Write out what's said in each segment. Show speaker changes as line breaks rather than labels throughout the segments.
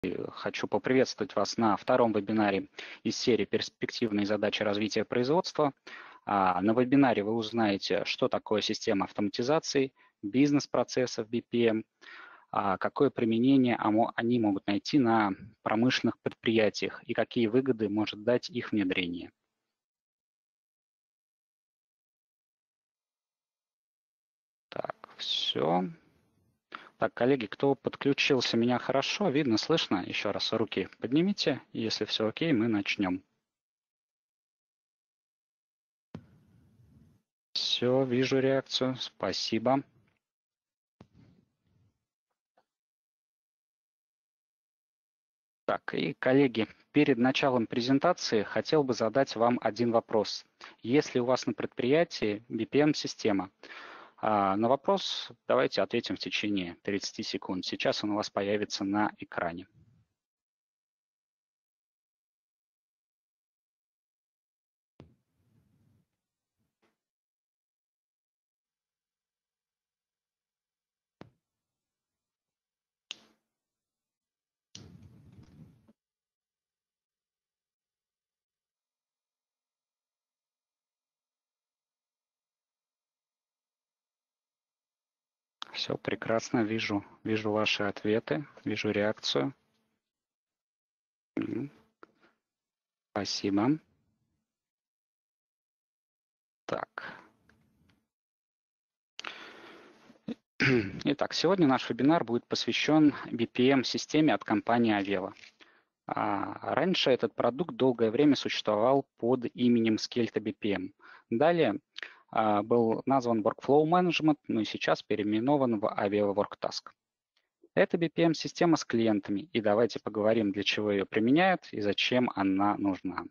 Хочу поприветствовать вас на втором вебинаре из серии «Перспективные задачи развития производства». На вебинаре вы узнаете, что такое система автоматизации, бизнес-процессов BPM, какое применение они могут найти на промышленных предприятиях и какие выгоды может дать их внедрение. Так, все. Так, коллеги, кто подключился, меня хорошо видно, слышно? Еще раз руки поднимите. Если все окей, мы начнем. Все, вижу реакцию. Спасибо. Так, и, коллеги, перед началом презентации хотел бы задать вам один вопрос. Есть ли у вас на предприятии BPM-система? На вопрос давайте ответим в течение 30 секунд. Сейчас он у вас появится на экране. Все прекрасно, вижу ваши ответы, вижу реакцию. Спасибо. Так. Итак, сегодня наш вебинар будет посвящен BPM-системе от компании Aveva. Раньше этот продукт долгое время существовал под именем Skelta BPM. Далее был назван Workflow Management, но и сейчас переименован в Aveva WorkTask. Это BPM-система с клиентами, и давайте поговорим, для чего ее применяют и зачем она нужна.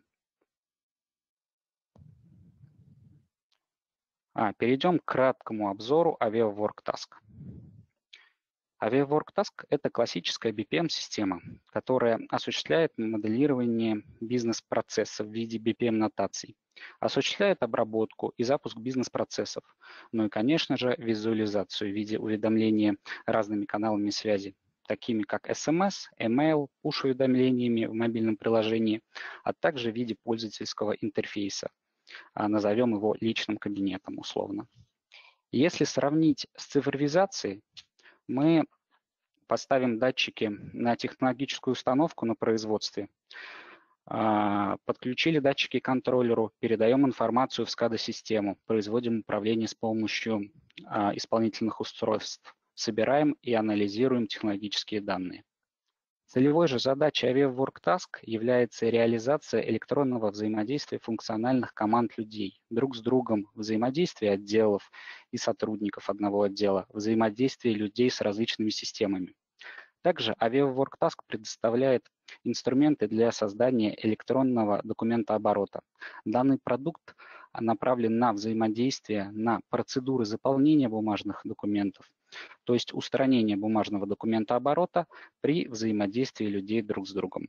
Перейдем к краткому обзору Aveva WorkTask. Aveva WorkTask – это классическая BPM-система, которая осуществляет моделирование бизнес-процессов в виде BPM-нотаций, осуществляет обработку и запуск бизнес-процессов, ну и, конечно же, визуализацию в виде уведомления разными каналами связи, такими как SMS, email, push-уведомлениями в мобильном приложении, а также в виде пользовательского интерфейса. Назовем его личным кабинетом условно. Если сравнить с цифровизацией, мы поставим датчики на технологическую установку на производстве, подключили датчики к контроллеру, передаем информацию в SCADA-систему, производим управление с помощью исполнительных устройств, собираем и анализируем технологические данные. Целевой же задачей Aveva WorkTask является реализация электронного взаимодействия функциональных команд людей друг с другом, взаимодействие отделов и сотрудников одного отдела, взаимодействие людей с различными системами. Также Aveva WorkTask предоставляет инструменты для создания электронного документооборота. Данный продукт направлен на взаимодействие, на процедуры заполнения бумажных документов, то есть устранение бумажного документооборота при взаимодействии людей друг с другом.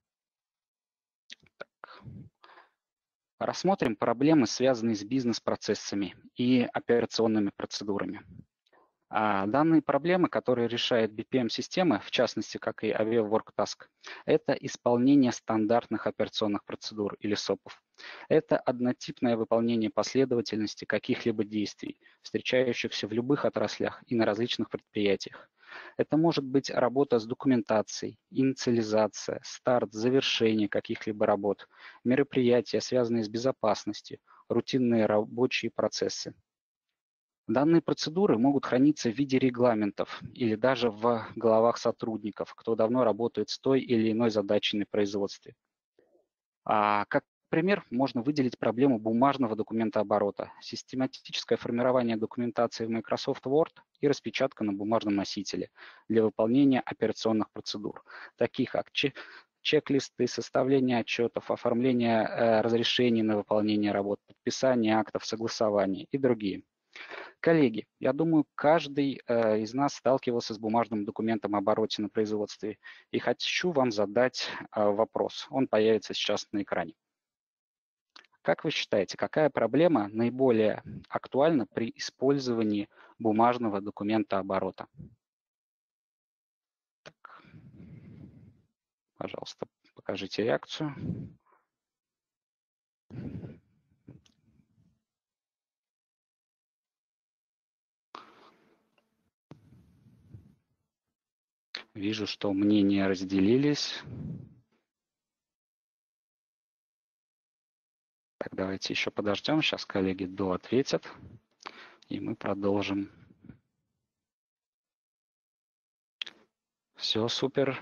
Так. Рассмотрим проблемы, связанные с бизнес-процессами и операционными процедурами. Данные проблемы, которые решает BPM-система, в частности, как и Aveva WorkTask, это исполнение стандартных операционных процедур или СОПов. Это однотипное выполнение последовательности каких-либо действий, встречающихся в любых отраслях и на различных предприятиях. Это может быть работа с документацией, инициализация, старт, завершение каких-либо работ, мероприятия, связанные с безопасностью, рутинные рабочие процессы. Данные процедуры могут храниться в виде регламентов или даже в головах сотрудников, кто давно работает с той или иной задачей на производстве. Как пример можно выделить проблему бумажного документооборота, систематическое формирование документации в Microsoft Word и распечатка на бумажном носителе для выполнения операционных процедур, таких как чек-листы, составление отчетов, оформление разрешений на выполнение работ, подписание актов согласования и другие. Коллеги, я думаю, каждый из нас сталкивался с бумажным документом об обороте на производстве. И хочу вам задать вопрос. Он появится сейчас на экране. Как вы считаете, какая проблема наиболее актуальна при использовании бумажного документа оборота? Так. Пожалуйста, покажите реакцию. Вижу, что мнения разделились. Так, давайте еще подождем. Сейчас коллеги доответят, и мы продолжим. Все, супер.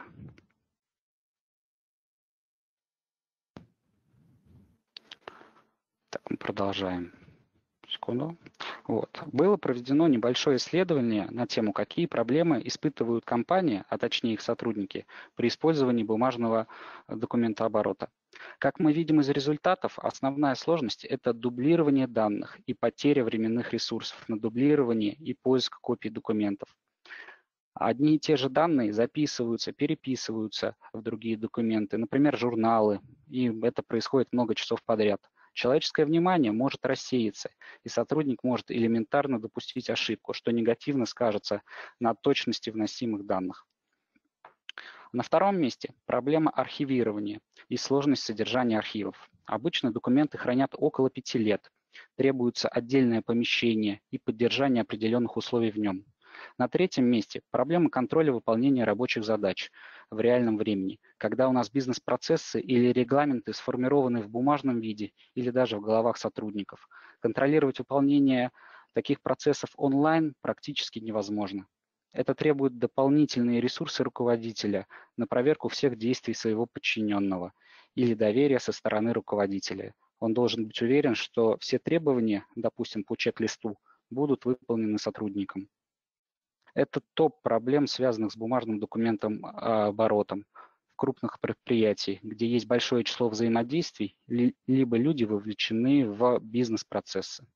Так, мы продолжаем. Секунду. Вот. Было проведено небольшое исследование на тему, какие проблемы испытывают компании, а точнее их сотрудники, при использовании бумажного документооборота. Как мы видим из результатов, основная сложность – это дублирование данных и потеря временных ресурсов на дублирование и поиск копий документов. Одни и те же данные записываются, переписываются в другие документы, например, журналы, и это происходит много часов подряд. Человеческое внимание может рассеяться, и сотрудник может элементарно допустить ошибку, что негативно скажется на точности вносимых данных. На втором месте проблема архивирования и сложность содержания архивов. Обычно документы хранят около 5 лет. Требуется отдельное помещение и поддержание определенных условий в нем. На третьем месте проблема контроля выполнения рабочих задач в реальном времени, когда у нас бизнес-процессы или регламенты сформированы в бумажном виде или даже в головах сотрудников. Контролировать выполнение таких процессов онлайн практически невозможно. Это требует дополнительные ресурсы руководителя на проверку всех действий своего подчиненного или доверия со стороны руководителя. Он должен быть уверен, что все требования, допустим, по чек-листу, будут выполнены сотрудником. Это топ проблем, связанных с бумажным документом оборотом в крупных предприятиях, где есть большое число взаимодействий, либо люди вовлечены в бизнес-процессы.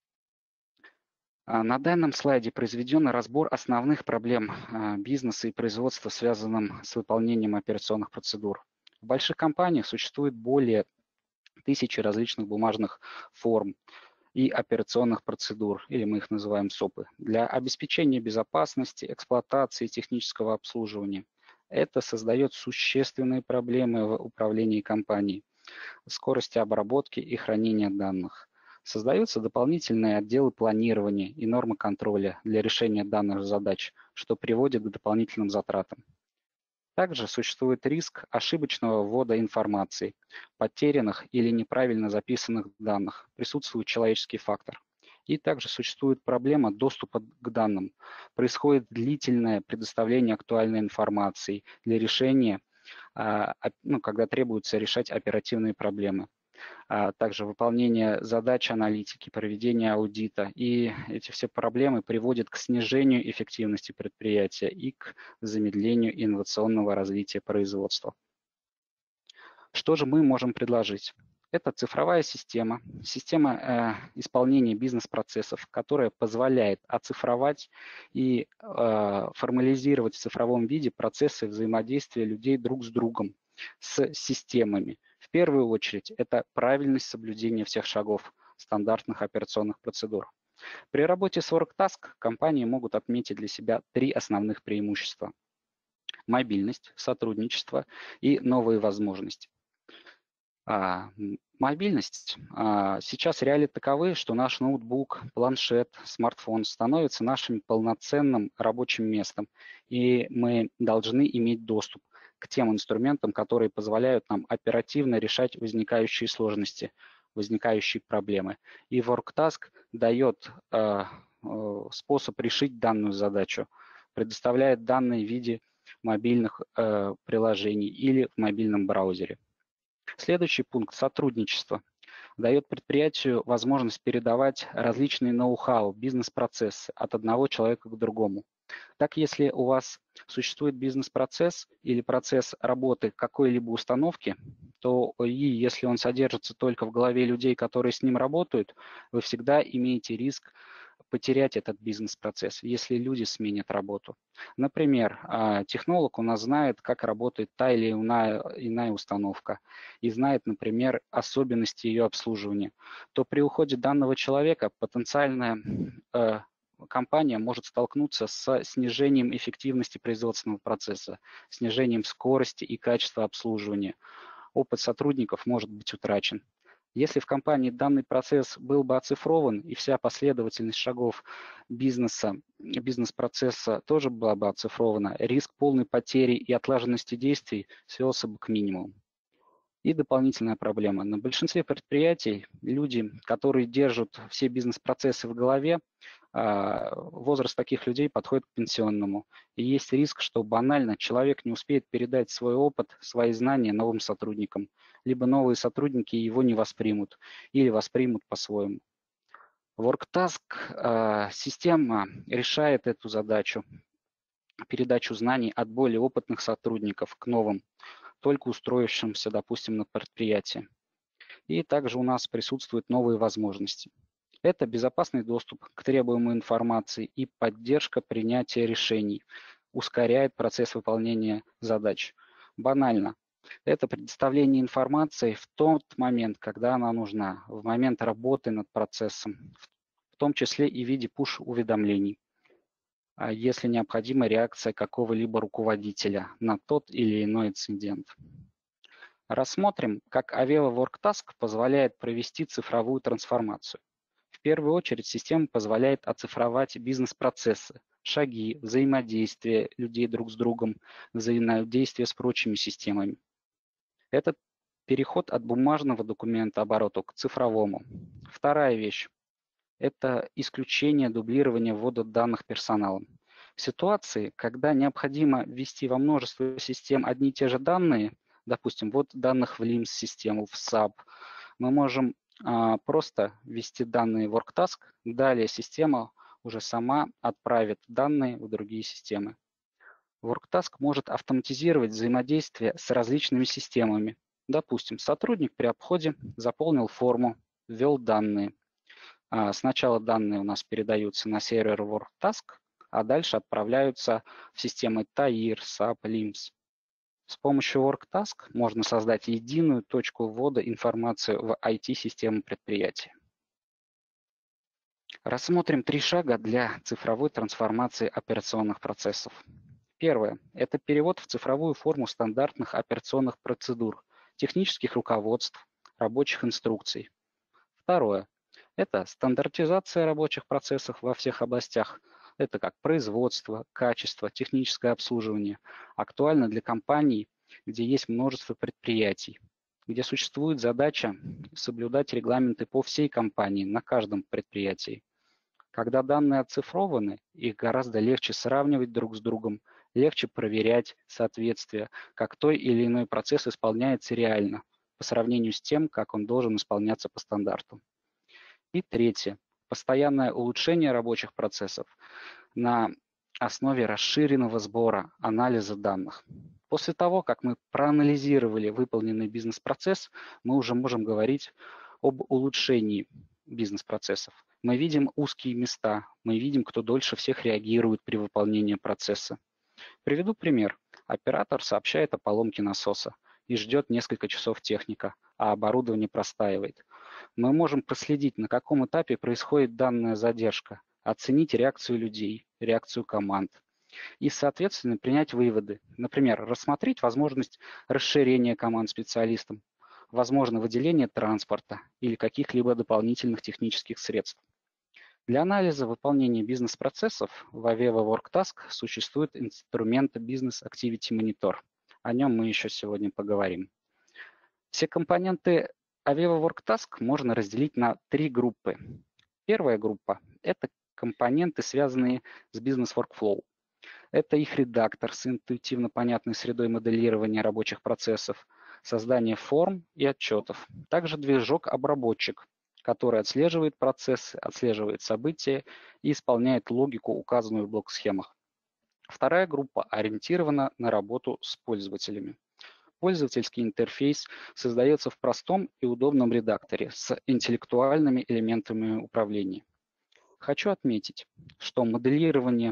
На данном слайде произведен разбор основных проблем бизнеса и производства, связанных с выполнением операционных процедур. В больших компаниях существует более 1000 различных бумажных форм и операционных процедур, или мы их называем СОПы, для обеспечения безопасности, эксплуатации и технического обслуживания. Это создает существенные проблемы в управлении компанией, скорости обработки и хранения данных. Создаются дополнительные отделы планирования и нормы контроля для решения данных задач, что приводит к дополнительным затратам. Также существует риск ошибочного ввода информации, потерянных или неправильно записанных данных, присутствует человеческий фактор. И также существует проблема доступа к данным. Происходит длительное предоставление актуальной информации для решения, когда требуется решать оперативные проблемы. Также выполнение задач аналитики, проведение аудита. И эти все проблемы приводят к снижению эффективности предприятия и к замедлению инновационного развития производства. Что же мы можем предложить? Это цифровая система, система исполнения бизнес-процессов, которая позволяет оцифровать и формализировать в цифровом виде процессы взаимодействия людей друг с другом, с системами. В первую очередь, это правильность соблюдения всех шагов стандартных операционных процедур. При работе с WorkTask компании могут отметить для себя 3 основных преимущества. Мобильность, сотрудничество и новые возможности. Мобильность. Сейчас реалии таковы, что наш ноутбук, планшет, смартфон становятся нашим полноценным рабочим местом, и мы должны иметь доступ к тем инструментам, которые позволяют нам оперативно решать возникающие сложности, возникающие проблемы. И WorkTask дает способ решить данную задачу, предоставляет данные в виде мобильных приложений или в мобильном браузере. Следующий пункт – сотрудничество. Дает предприятию возможность передавать различные ноу-хау, бизнес-процессы от одного человека к другому. Так, если у вас существует бизнес-процесс или процесс работы какой-либо установки, то и если он содержится только в голове людей, которые с ним работают, вы всегда имеете риск потерять этот бизнес-процесс, если люди сменят работу. Например, технолог у нас знает, как работает та или иная установка и знает, например, особенности ее обслуживания, то при уходе данного человека потенциальная компания может столкнуться с снижением эффективности производственного процесса, снижением скорости и качества обслуживания. Опыт сотрудников может быть утрачен. Если в компании данный процесс был бы оцифрован и вся последовательность шагов бизнес-процесса тоже была бы оцифрована, риск полной потери и отлаженности действий свелся бы к минимуму. И дополнительная проблема. На большинстве предприятий люди, которые держат все бизнес-процессы в голове, возраст таких людей подходит к пенсионному. И есть риск, что банально человек не успеет передать свой опыт, свои знания новым сотрудникам, либо новые сотрудники его не воспримут или воспримут по-своему. WorkTask система решает эту задачу, передачу знаний от более опытных сотрудников к новым, только устроившимся, допустим, на предприятии. И также у нас присутствуют новые возможности. Это безопасный доступ к требуемой информации и поддержка принятия решений, ускоряет процесс выполнения задач. Банально. Это предоставление информации в тот момент, когда она нужна, в момент работы над процессом, в том числе и в виде push-уведомлений, если необходима реакция какого-либо руководителя на тот или иной инцидент. Рассмотрим, как Aveva WorkTask позволяет провести цифровую трансформацию. В первую очередь система позволяет оцифровать бизнес-процессы, шаги, взаимодействие людей друг с другом, взаимодействие с прочими системами. Это переход от бумажного документа обороту к цифровому. Вторая вещь – это исключение дублирования ввода данных персоналом. В ситуации, когда необходимо ввести во множество систем одни и те же данные, допустим, ввод данных в LIMS-систему, в SAP, мы можем просто ввести данные в WorkTask, далее система уже сама отправит данные в другие системы. WorkTask может автоматизировать взаимодействие с различными системами. Допустим, сотрудник при обходе заполнил форму, ввел данные. Сначала данные у нас передаются на сервер WorkTask, а дальше отправляются в системы TAIR, SAP, LIMS. С помощью WorkTask можно создать единую точку ввода информации в IT-систему предприятия. Рассмотрим 3 шага для цифровой трансформации операционных процессов. Первое – это перевод в цифровую форму стандартных операционных процедур, технических руководств, рабочих инструкций. Второе – это стандартизация рабочих процессов во всех областях. Это как производство, качество, техническое обслуживание. Актуально для компаний, где есть множество предприятий, где существует задача соблюдать регламенты по всей компании, на каждом предприятии. Когда данные оцифрованы, их гораздо легче сравнивать друг с другом, легче проверять соответствие, как той или иной процесс исполняется реально, по сравнению с тем, как он должен исполняться по стандарту. И третье. Постоянное улучшение рабочих процессов на основе расширенного сбора, анализа данных. После того, как мы проанализировали выполненный бизнес-процесс, мы уже можем говорить об улучшении бизнес-процессов. Мы видим узкие места, мы видим, кто дольше всех реагирует при выполнении процесса. Приведу пример. Оператор сообщает о поломке насоса и ждет несколько часов техника, а оборудование простаивает. Мы можем проследить, на каком этапе происходит данная задержка, оценить реакцию людей, реакцию команд и, соответственно, принять выводы. Например, рассмотреть возможность расширения команд специалистам, возможно, выделение транспорта или каких-либо дополнительных технических средств. Для анализа выполнения бизнес-процессов в Aveva WorkTask существует инструмент Business Activity Monitor. О нем мы еще сегодня поговорим. Все компоненты Aveva WorkTask можно разделить на 3 группы. Первая группа – это компоненты, связанные с бизнес-workflow. Это их редактор с интуитивно понятной средой моделирования рабочих процессов, создание форм и отчетов. Также движок-обработчик, который отслеживает процессы, отслеживает события и исполняет логику, указанную в блок-схемах. Вторая группа ориентирована на работу с пользователями. Пользовательский интерфейс создается в простом и удобном редакторе с интеллектуальными элементами управления. Хочу отметить, что моделирование,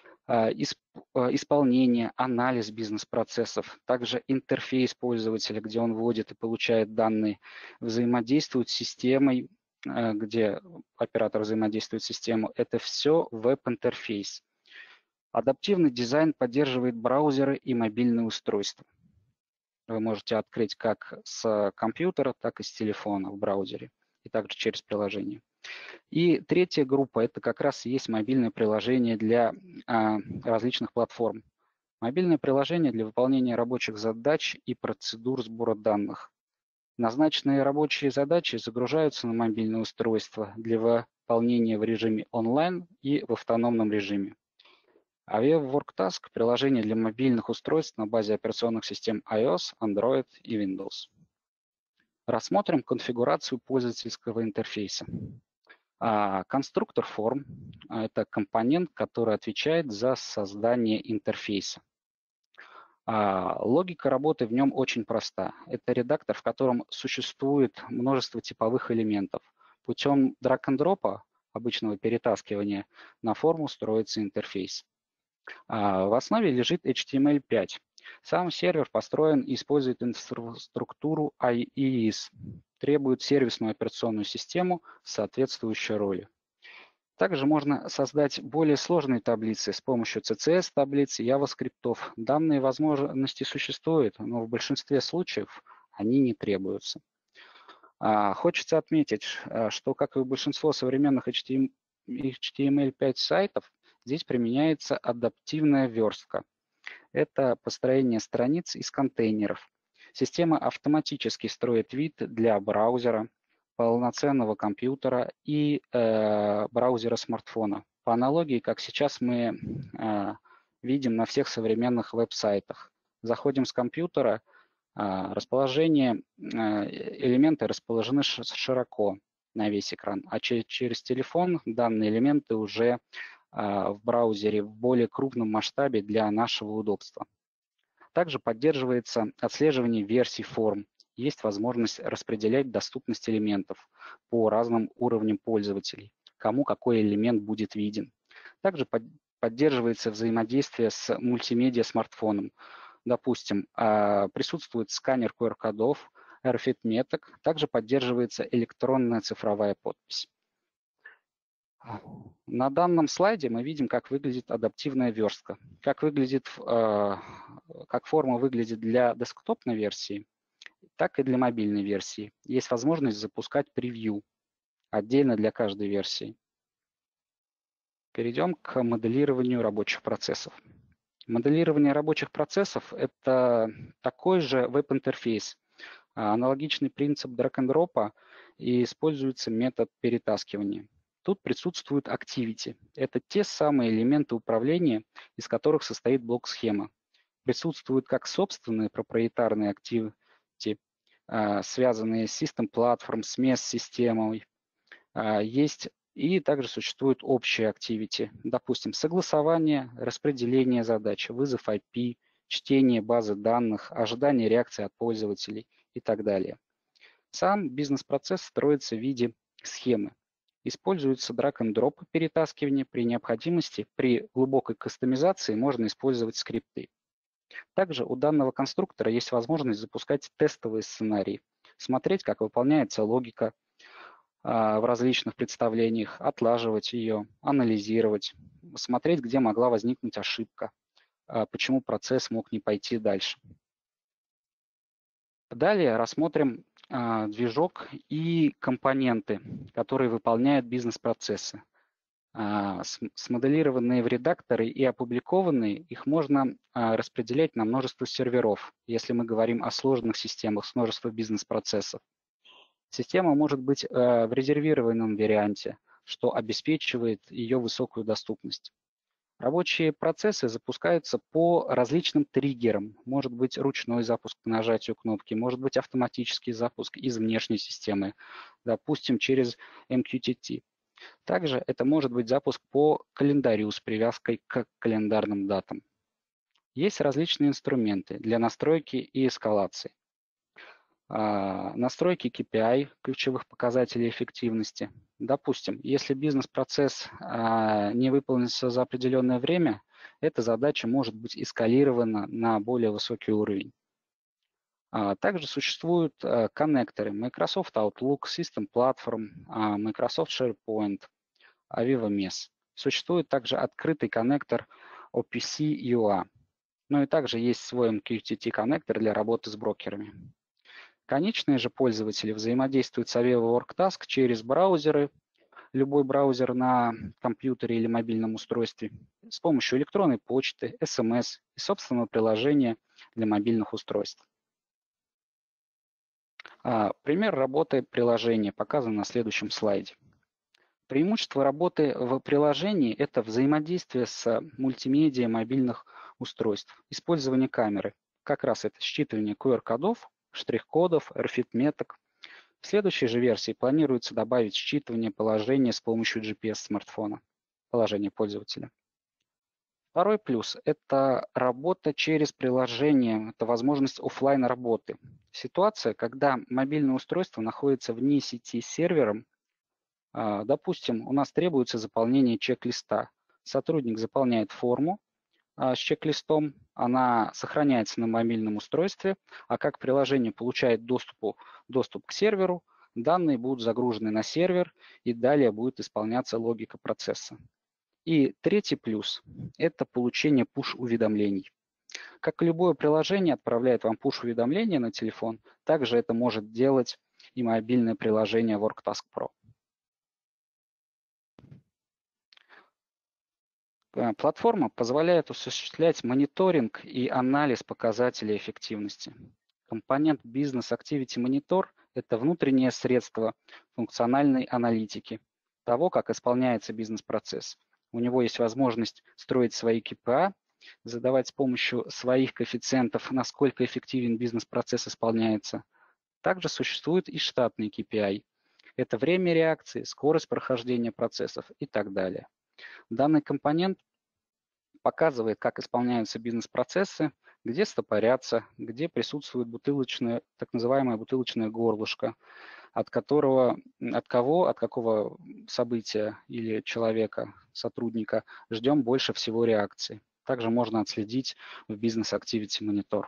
исполнение, анализ бизнес-процессов, также интерфейс пользователя, где он вводит и получает данные, взаимодействуют с системой где оператор взаимодействует с системой, это все веб-интерфейс. Адаптивный дизайн поддерживает браузеры и мобильные устройства. Вы можете открыть как с компьютера, так и с телефона в браузере, и также через приложение. И третья группа – это как раз и есть мобильное приложение для различных платформ. Мобильное приложение для выполнения рабочих задач и процедур сбора данных. Назначенные рабочие задачи загружаются на мобильное устройство для выполнения в режиме онлайн и в автономном режиме. Aveo WorkTask – приложение для мобильных устройств на базе операционных систем iOS, Android и Windows. Рассмотрим конфигурацию пользовательского интерфейса. Конструктор форм – это компонент, который отвечает за создание интерфейса. Логика работы в нем очень проста. Это редактор, в котором существует множество типовых элементов. Путем драг-н-дропа, обычного перетаскивания, на форму строится интерфейс. В основе лежит HTML5. Сам сервер построен и использует инфраструктуру IIS, требует сервисную операционную систему с соответствующей роли. Также можно создать более сложные таблицы с помощью CSS-таблиц и JavaScript. Данные возможности существуют, но в большинстве случаев они не требуются. Хочется отметить, что, как и у большинства современных HTML5 сайтов, здесь применяется адаптивная верстка. Это построение страниц из контейнеров. Система автоматически строит вид для браузера, полноценного компьютера и браузера смартфона. По аналогии, как сейчас мы видим на всех современных веб-сайтах. Заходим с компьютера, расположение, элементы расположены широко на весь экран, а через телефон данные элементы уже в браузере в более крупном масштабе для нашего удобства. Также поддерживается отслеживание версий форм. Есть возможность распределять доступность элементов по разным уровням пользователей, кому какой элемент будет виден. Также поддерживается взаимодействие с мультимедиа-смартфоном. Допустим, присутствует сканер QR-кодов, RFID-меток, также поддерживается электронная цифровая подпись. На данном слайде мы видим, как выглядит адаптивная верстка. Как форма выглядит для десктопной версии, так и для мобильной версии. Есть возможность запускать превью отдельно для каждой версии. Перейдем к моделированию рабочих процессов. Моделирование рабочих процессов – это такой же веб-интерфейс, аналогичный принцип драг-н-дропа, и используется метод перетаскивания. Тут присутствуют activity. Это те самые элементы управления, из которых состоит блок-схема. Присутствуют как собственные проприетарные activity, связанные с System Platform, с MES-системой. Есть и также существуют общие activity. Допустим, согласование, распределение задач, вызов IP, чтение базы данных, ожидание реакции от пользователей и так далее. Сам бизнес-процесс строится в виде схемы. Используется drag-and-drop перетаскивание. При необходимости, при глубокой кастомизации можно использовать скрипты. Также у данного конструктора есть возможность запускать тестовые сценарии, смотреть, как выполняется логика в различных представлениях, отлаживать ее, анализировать, смотреть, где могла возникнуть ошибка, почему процесс мог не пойти дальше. Далее рассмотрим движок и компоненты, которые выполняют бизнес-процессы. Смоделированные в редакторы и опубликованные, их можно распределять на множество серверов, если мы говорим о сложных системах с множеством бизнес-процессов. Система может быть в резервированном варианте, что обеспечивает ее высокую доступность. Рабочие процессы запускаются по различным триггерам. Может быть ручной запуск по нажатию кнопки, может быть автоматический запуск из внешней системы, допустим, через MQTT. Также это может быть запуск по календарю с привязкой к календарным датам. Есть различные инструменты для настройки и эскалации. Настройки KPI, ключевых показателей эффективности. Допустим, если бизнес-процесс не выполнится за определенное время, эта задача может быть эскалирована на более высокий уровень. Также существуют коннекторы Microsoft Outlook, System Platform, Microsoft SharePoint, Aviva MES. Существует также открытый коннектор OPC UA. Ну и также есть свой MQTT-коннектор для работы с брокерами. Конечные же пользователи взаимодействуют с Aviva WorkTask через браузеры, любой браузер на компьютере или мобильном устройстве, с помощью электронной почты, SMS и собственного приложения для мобильных устройств. Пример работы приложения показан на следующем слайде. Преимущество работы в приложении – это взаимодействие с мультимедиа мобильных устройств, использование камеры. Как раз это считывание QR-кодов, штрих-кодов, RFID-меток. В следующей же версии планируется добавить считывание положения с помощью GPS-смартфона, положение пользователя. Второй плюс – это работа через приложение, это возможность офлайн работы. Ситуация, когда мобильное устройство находится вне сети с сервером, допустим, у нас требуется заполнение чек-листа. Сотрудник заполняет форму с чек-листом, она сохраняется на мобильном устройстве, а как приложение получает доступ к серверу, данные будут загружены на сервер и далее будет исполняться логика процесса. И третий плюс – это получение push-уведомлений. Как и любое приложение отправляет вам push-уведомления на телефон, также это может делать и мобильное приложение WorkTask Pro. Платформа позволяет осуществлять мониторинг и анализ показателей эффективности. Компонент Business Activity Monitor – это внутреннее средство функциональной аналитики того, как исполняется бизнес-процесс. У него есть возможность строить свои KPI, задавать с помощью своих коэффициентов, насколько эффективен бизнес-процесс исполняется. Также существуют и штатные KPI. Это время реакции, скорость прохождения процессов и так далее. Данный компонент показывает, как исполняются бизнес-процессы, где стопорятся, где присутствует бутылочное, так называемое бутылочное горлышко, от какого события или человека, сотрудника ждем больше всего реакции. Также можно отследить в Business Activity Monitor.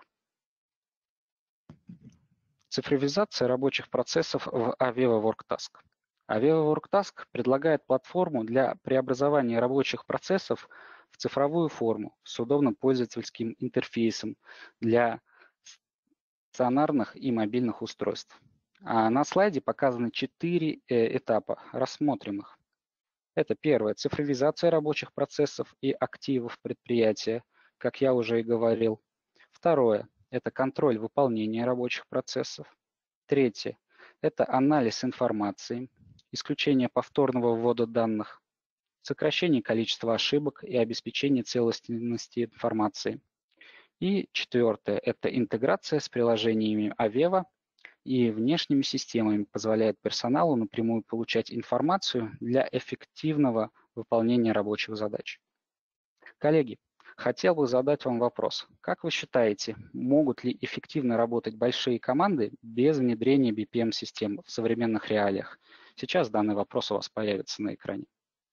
Цифровизация рабочих процессов в Aviva WorkTask. Aviva WorkTask предлагает платформу для преобразования рабочих процессов в цифровую форму с удобным пользовательским интерфейсом для стационарных и мобильных устройств. На слайде показаны 4 этапа, рассмотрим их. Это первое – цифровизация рабочих процессов и активов предприятия, как я уже и говорил. Второе – это контроль выполнения рабочих процессов. Третье – это анализ информации, исключение повторного ввода данных, сокращение количества ошибок и обеспечение целостности информации. И четвертое – это интеграция с приложениями Aviva и внешними системами, позволяет персоналу напрямую получать информацию для эффективного выполнения рабочих задач. Коллеги, хотел бы задать вам вопрос. Как вы считаете, могут ли эффективно работать большие команды без внедрения BPM-систем в современных реалиях? Сейчас данный вопрос у вас появится на экране.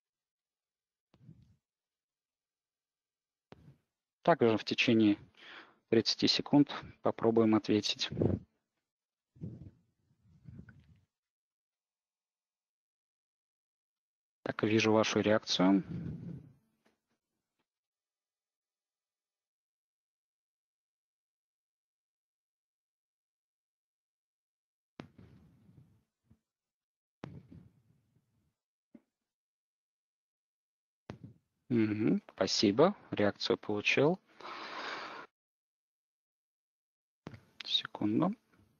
Также в течение 30 секунд попробуем ответить. Так, вижу вашу реакцию. Спасибо, реакцию получил. Секунду.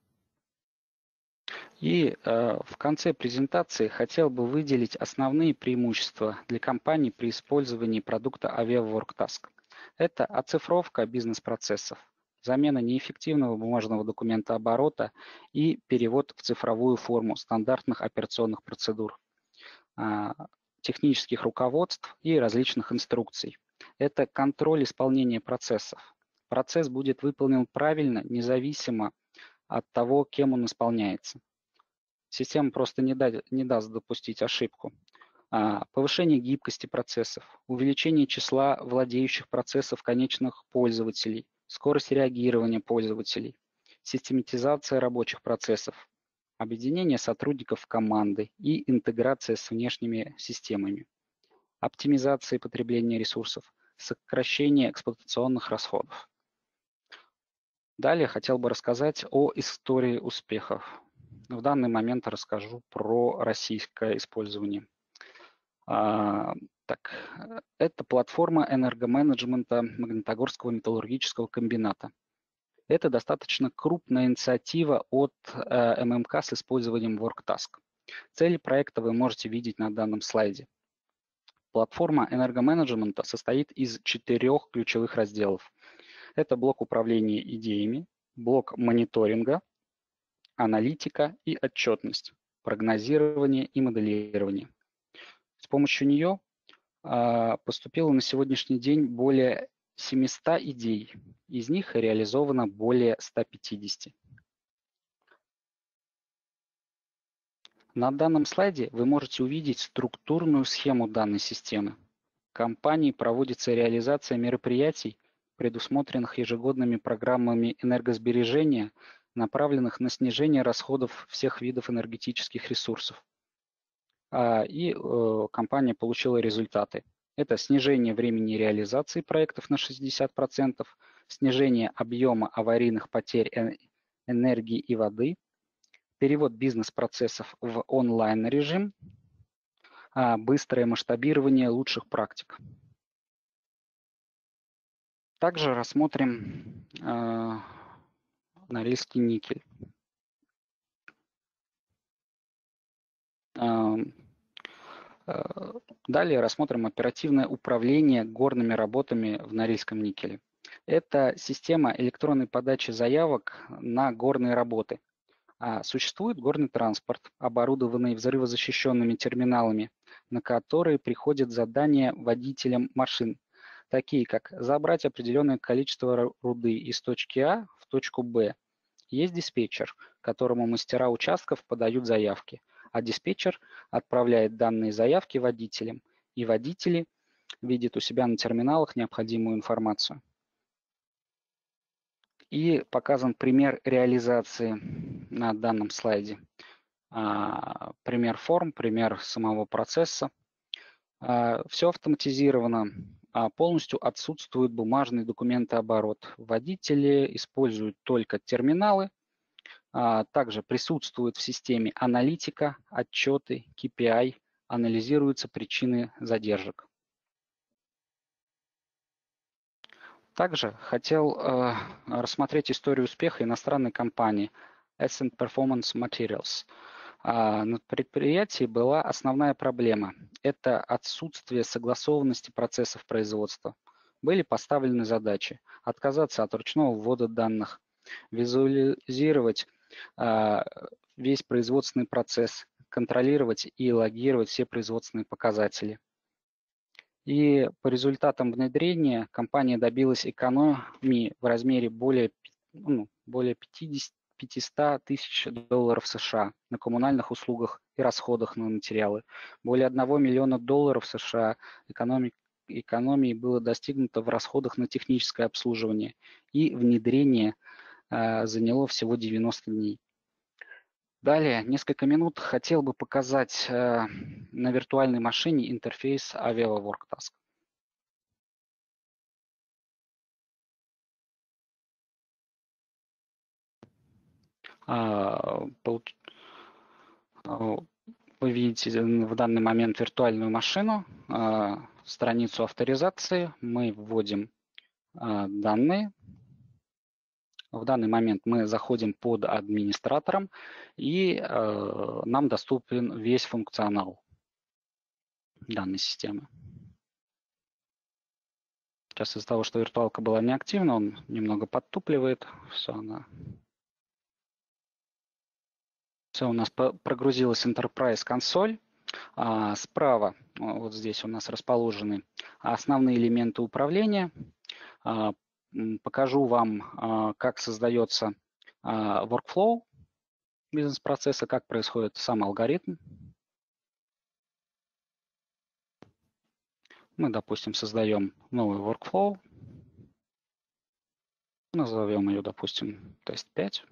И в конце презентации хотел бы выделить основные преимущества для компаний при использовании продукта Aviva WorkTask. Это оцифровка бизнес-процессов, замена неэффективного бумажного документа оборота и перевод в цифровую форму стандартных операционных процедур, технических руководств и различных инструкций. Это контроль исполнения процессов. Процесс будет выполнен правильно, независимо от того, кем он исполняется. Система просто не даст допустить ошибку. Повышение гибкости процессов, увеличение числа владеющих процессов конечных пользователей, скорость реагирования пользователей систематизация рабочих процессов, объединение сотрудников в команды и интеграция с внешними системами, оптимизация потребления ресурсов, сокращение эксплуатационных расходов. Далее хотел бы рассказать о истории успехов. В данный момент расскажу про российское использование. Это платформа энергоменеджмента Магнитогорского металлургического комбината. Это достаточно крупная инициатива от ММК с использованием WorkTask. Цели проекта вы можете видеть на данном слайде. Платформа энергоменеджмента состоит из 4 ключевых разделов. Это блок управления идеями, блок мониторинга, аналитика и отчетность, прогнозирование и моделирование. С помощью нее поступило на сегодняшний день более 700 идей, из них реализовано более 150. На данном слайде вы можете увидеть структурную схему данной системы. В компании проводится реализация мероприятий, предусмотренных ежегодными программами энергосбережения, направленных на снижение расходов всех видов энергетических ресурсов. И компания получила результаты. Это снижение времени реализации проектов на 60%, снижение объема аварийных потерь энергии и воды, перевод бизнес-процессов в онлайн-режим, быстрое масштабирование лучших практик. Также рассмотрим Норильский никель. Далее рассмотрим оперативное управление горными работами в Норильском никеле. Это система электронной подачи заявок на горные работы. Существует горный транспорт, оборудованный взрывозащищенными терминалами, на которые приходят задания водителям машин, такие как забрать определенное количество руды из точки А в точку Б. Есть диспетчер, которому мастера участков подают заявки, а диспетчер отправляет данные заявки водителям, и водители видят у себя на терминалах необходимую информацию. И показан пример реализации на данном слайде. Пример форм, пример самого процесса. Все автоматизировано, полностью отсутствует бумажный документооборот. Водители используют только терминалы. Также присутствует в системе аналитика, отчеты, KPI, анализируются причины задержек. Также хотел рассмотреть историю успеха иностранной компании Ascent Performance Materials. На предприятии была основная проблема – это отсутствие согласованности процессов производства. Были поставлены задачи – отказаться от ручного ввода данных, визуализировать весь производственный процесс, контролировать и логировать все производственные показатели. И по результатам внедрения компания добилась экономии в размере более 500 тысяч долларов США на коммунальных услугах и расходах на материалы. Более 1 миллиона долларов США экономии было достигнуто в расходах на техническое обслуживание, и внедрение заняло всего 90 дней. Далее, несколько минут хотел бы показать на виртуальной машине интерфейс Aveva WorkTask. Вы видите в данный момент виртуальную машину, страницу авторизации. Мы вводим данные. В данный момент мы заходим под администратором, и нам доступен весь функционал данной системы. Сейчас из-за того, что виртуалка была неактивна, он немного подтупливает. Все у нас прогрузилась Enterprise консоль. Справа вот здесь у нас расположены основные элементы управления. Покажу вам, как создается workflow бизнес-процесса, как происходит сам алгоритм. Мы, допустим, создаем новый workflow. Назовем ее, допустим, тест 5.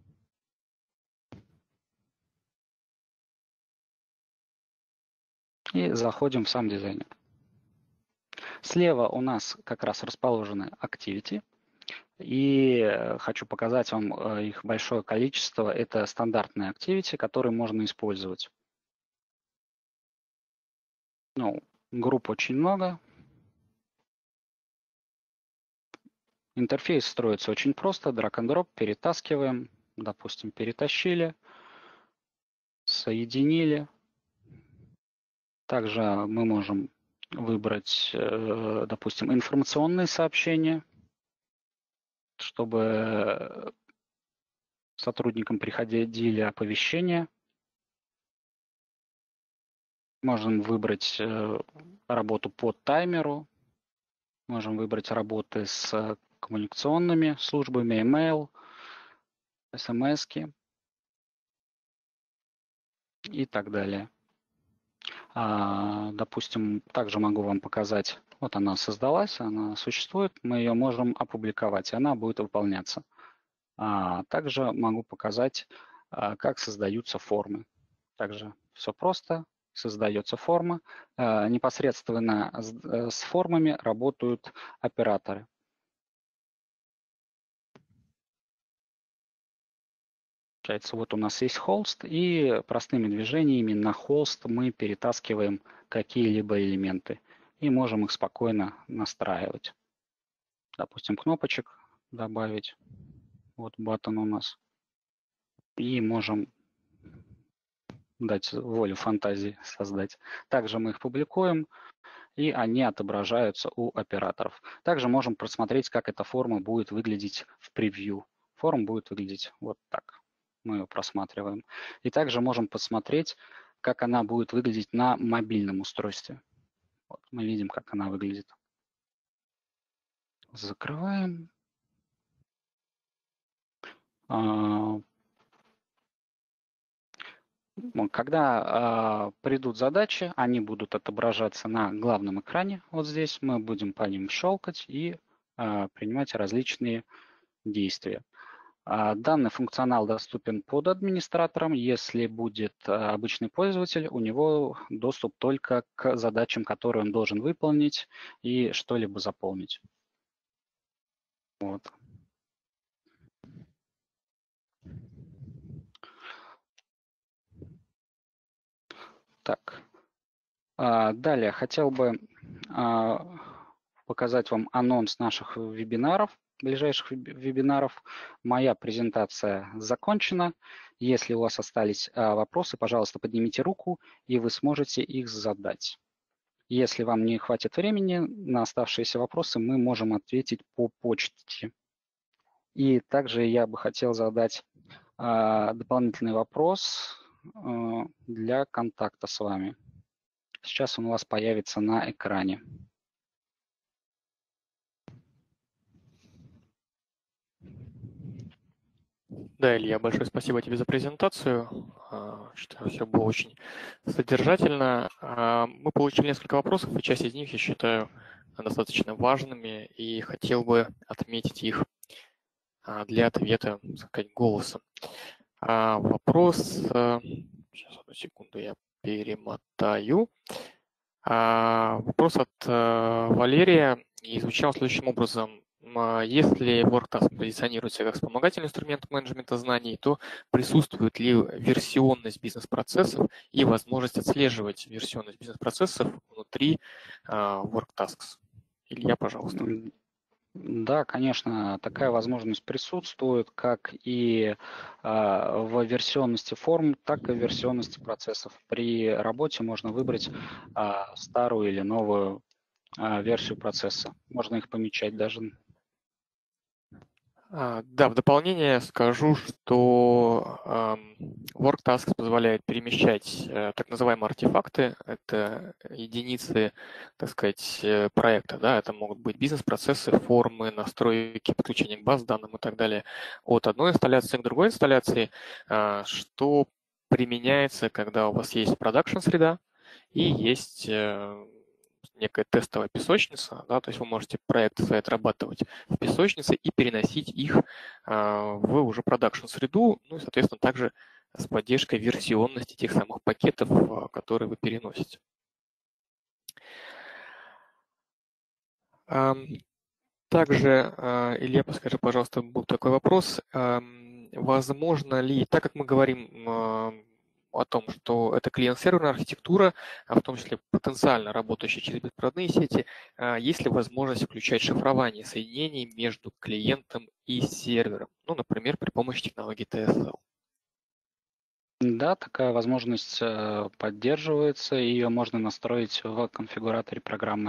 И заходим в сам дизайнер. Слева у нас как раз расположены Activity. И хочу показать вам их большое количество. Это стандартные Activity, которые можно использовать. Ну, групп очень много. Интерфейс строится очень просто. Drag and drop, перетаскиваем. Допустим, перетащили, соединили. Также мы можем выбрать, допустим, информационные сообщения, чтобы сотрудникам приходили оповещения. Можем выбрать работу по таймеру. Можем выбрать работы с коммуникационными службами, email, смс-ки и так далее. Допустим, также могу вам показать, вот она создалась, она существует, мы ее можем опубликовать, и она будет выполняться. Также могу показать, как создаются формы. Также все просто, создается форма. Непосредственно с формами работают операторы. Получается, вот у нас есть холст, и простыми движениями на холст мы перетаскиваем какие-либо элементы и можем их спокойно настраивать. Допустим, кнопочек добавить. Вот button у нас. И можем дать волю фантазии создать. Также мы их публикуем, и они отображаются у операторов. Также можем просмотреть, как эта форма будет выглядеть в превью. Форма будет выглядеть вот так. Мы ее просматриваем. И также можем посмотреть, как она будет выглядеть на мобильном устройстве. Вот мы видим, как она выглядит. Закрываем. Когда придут задачи, они будут отображаться на главном экране. Вот здесь мы будем по ним щелкать и принимать различные действия. Данный функционал доступен под администратором. Если будет обычный пользователь, у него доступ только к задачам, которые он должен выполнить и что-либо заполнить. Вот. Так. Далее хотел бы показать вам анонс наших вебинаров, ближайших вебинаров. Моя презентация закончена. Если у вас остались вопросы, пожалуйста, поднимите руку, и вы сможете их задать. Если вам не хватит времени на оставшиеся вопросы, мы можем ответить по почте. И также я бы хотел задать дополнительный вопрос для контакта с вами. Сейчас он у вас появится на экране.
Да, Илья, большое спасибо тебе за презентацию. Считаю, все было очень содержательно. Мы получили несколько вопросов, и часть из них я считаю достаточно важными, и хотел бы отметить их для ответа, так сказать, голосом. Вопрос, сейчас, одну секунду, я перемотаю. Вопрос от Валерия, и звучал следующим образом. Если WorkTask позиционируется как вспомогательный инструмент менеджмента знаний, то присутствует ли версионность бизнес-процессов и возможность отслеживать версионность бизнес-процессов внутри WorkTasks? Илья, пожалуйста.
Да, конечно, такая возможность присутствует как и в версионности форм, так и в версионности процессов. При работе можно выбрать старую или новую версию процесса. Можно их помечать даже.
Да, в дополнение скажу, что WorkTasks позволяет перемещать так называемые артефакты. Это единицы, так сказать, проекта. Да? Это могут быть бизнес-процессы, формы, настройки, подключение к баз данным и так далее от одной инсталляции к другой инсталляции, что применяется, когда у вас есть продакшн-среда и есть некая тестовая песочница, да, то есть вы можете проекты свои отрабатывать в песочнице и переносить их в уже продакшн-среду, ну и, соответственно, также с поддержкой версионности тех самых пакетов, которые вы переносите. Также, Илья, подскажи, пожалуйста, был такой вопрос. Возможно ли, так как мы говорим о том, что это клиент-серверная архитектура, в том числе потенциально работающая через беспроводные сети, есть ли возможность включать шифрование соединений между клиентом и сервером? Ну, например, при помощи технологии TSL.
Да, такая возможность поддерживается, и ее можно настроить в конфигураторе программы.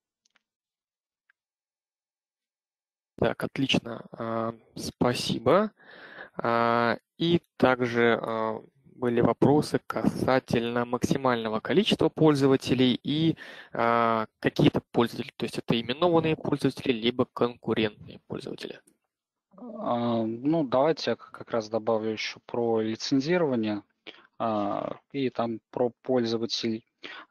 Так, отлично, спасибо. И также были вопросы касательно максимального количества пользователей и какие-то пользователи, то есть это именованные пользователи, либо конкурентные пользователи.
Ну, давайте я как раз добавлю еще про лицензирование и там про пользователей.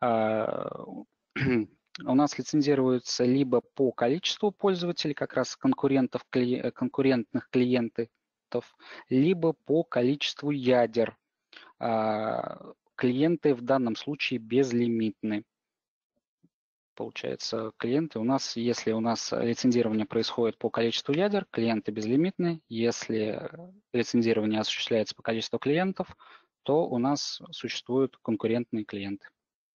У нас лицензируется либо по количеству пользователей, как раз конкурентных клиентов, либо по количеству ядер. Клиенты в данном случае безлимитны. Получается, клиенты у нас, если у нас лицензирование происходит по количеству ядер, клиенты безлимитны. Если лицензирование осуществляется по количеству клиентов, то у нас существуют конкурентные клиенты.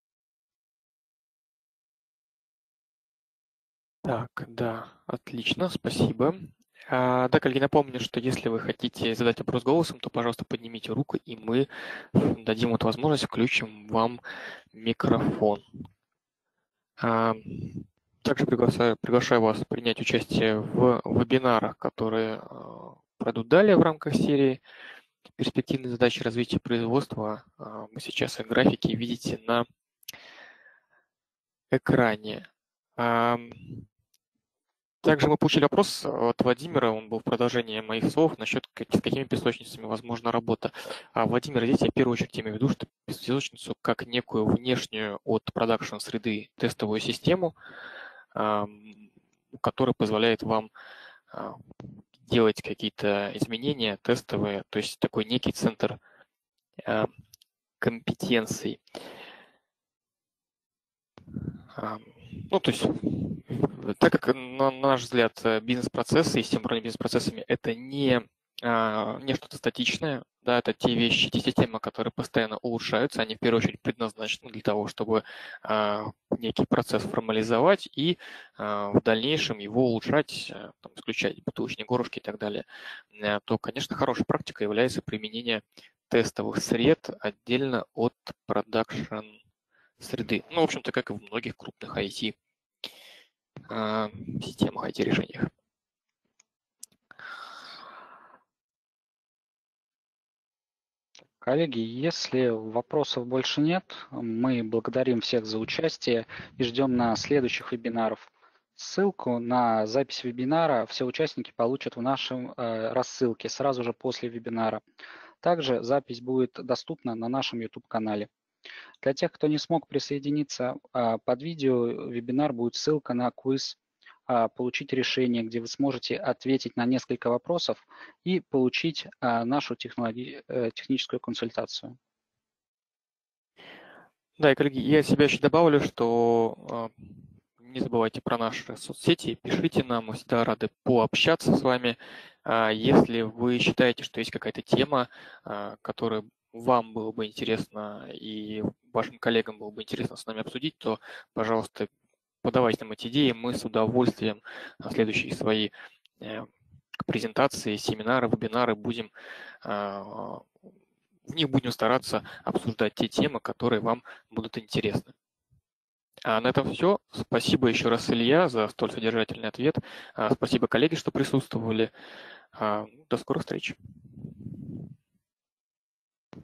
Так, да, отлично, спасибо. Да, коллеги, напомню, что если вы хотите задать вопрос голосом, то, пожалуйста, поднимите руку, и мы дадим эту возможность, включим вам микрофон. Также приглашаю вас принять участие в вебинарах, которые пройдут далее в рамках серии «Перспективные задачи развития производства». Вы сейчас их графики видите на экране. Также мы получили вопрос от Владимира, он был в продолжении моих слов насчет с какими песочницами возможна работа. Владимир, здесь я в первую очередь имею в виду, что песочницу как некую внешнюю от продакшн-среды тестовую систему, которая позволяет вам делать какие-то изменения тестовые, то есть такой некий центр компетенций. Ну, то есть, так как, на наш взгляд, бизнес-процессы и система управления бизнес-процессами – это не что-то статичное, да, это те вещи, те системы, которые постоянно улучшаются, они в первую очередь предназначены для того, чтобы некий процесс формализовать и в дальнейшем его улучшать, там, исключать бутылочные горлышки и так далее, то, конечно, хорошей практикой является применение тестовых сред отдельно от продакшн среды. Ну, в общем-то, как и в многих крупных IT-системах, IT-решениях.
Коллеги, если вопросов больше нет, мы благодарим всех за участие и ждем на следующих вебинаров. Ссылку на запись вебинара все участники получат в нашем рассылке сразу же после вебинара. Также запись будет доступна на нашем YouTube-канале. Для тех, кто не смог присоединиться, под видео вебинар будет ссылка на квиз «Получить решение», где вы сможете ответить на несколько вопросов и получить нашу техническую консультацию.
Да, и, коллеги, я от себя еще добавлю, что не забывайте про наши соцсети, пишите нам, мы всегда рады пообщаться с вами. Если вы считаете, что есть какая-то тема, которая вам было бы интересно и вашим коллегам было бы интересно с нами обсудить, то, пожалуйста, подавайте нам эти идеи, мы с удовольствием следующие свои презентации, семинары, вебинары будем в них будем стараться обсуждать те темы, которые вам будут интересны. А на этом все. Спасибо еще раз, Илья, за столь содержательный ответ. Спасибо, коллеги, что присутствовали. До скорых встреч.